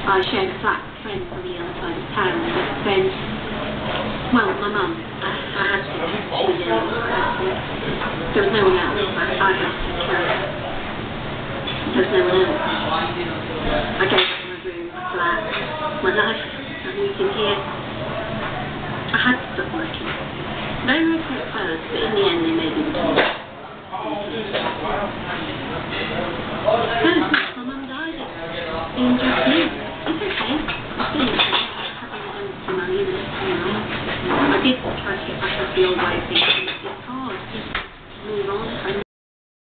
I shared a flat with friends on the other side of town, but then, well, my mum, I had to, she was ill, there was no one else, I had to take care of her. There was no one else. I gave up my room, my flat, my life, I'm moving here. I had to stop working. Very risky at first, but in the end they made me retire. No, since my mum died, it's been just me. It's okay. It's been okay. I haven't done some money in it, you know. I did try to get back into the old way of thinking.